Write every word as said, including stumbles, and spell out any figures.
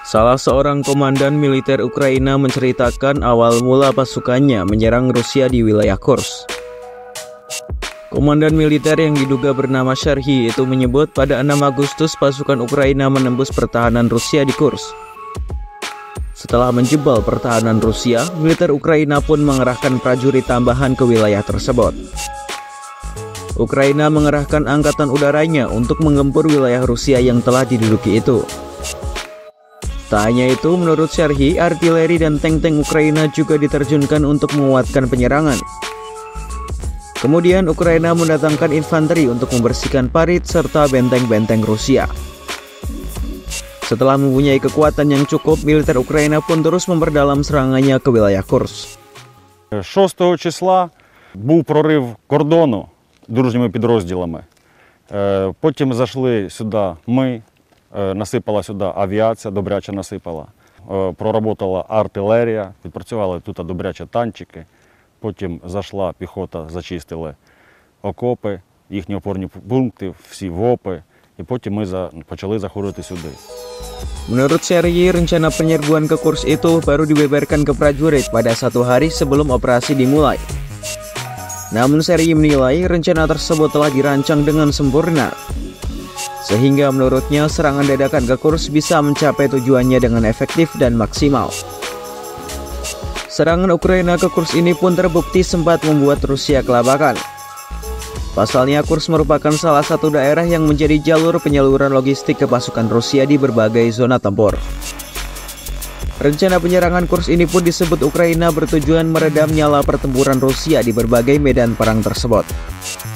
Salah seorang komandan militer Ukraina menceritakan awal mula pasukannya menyerang Rusia di wilayah Kursk. Komandan militer yang diduga bernama Sherhi itu menyebut pada enam Agustus pasukan Ukraina menembus pertahanan Rusia di Kursk. Setelah menjebol pertahanan Rusia, militer Ukraina pun mengerahkan prajurit tambahan ke wilayah tersebut. Ukraina mengerahkan angkatan udaranya untuk menggempur wilayah Rusia yang telah diduduki itu. Tak hanya itu, menurut Sherhi, artileri dan tank-tank Ukraina juga diterjunkan untuk menguatkan penyerangan. Kemudian Ukraina mendatangkan infanteri untuk membersihkan parit serta benteng-benteng Rusia. Setelah mempunyai kekuatan yang cukup, militer Ukraina pun terus memperdalam serangannya ke wilayah Kursk. шостого числа був прорив кордону дружніми підрозділами. Потім зайшли сюди ми, насипала сюди авіація, добряче насипала. Проработала артилерія, відпрацювали тут добряче танчики. Потім зайшла піхота, зачистили окопи, їхні опорні пункти, всі вопи. І потім ми за, почали заходити сюди. Menurut Sherhi, rencana penyerbuan ke Kursk itu baru dibeberkan ke prajurit pada satu hari sebelum operasi dimulai. Namun Sherhi menilai rencana tersebut telah dirancang dengan sempurna, sehingga menurutnya serangan dadakan ke Kursk bisa mencapai tujuannya dengan efektif dan maksimal. Serangan Ukraina ke Kursk ini pun terbukti sempat membuat Rusia kelabakan. Pasalnya Kursk merupakan salah satu daerah yang menjadi jalur penyaluran logistik ke pasukan Rusia di berbagai zona tempur. Rencana penyerangan Kursk ini pun disebut Ukraina bertujuan meredam nyala pertempuran Rusia di berbagai medan perang tersebut.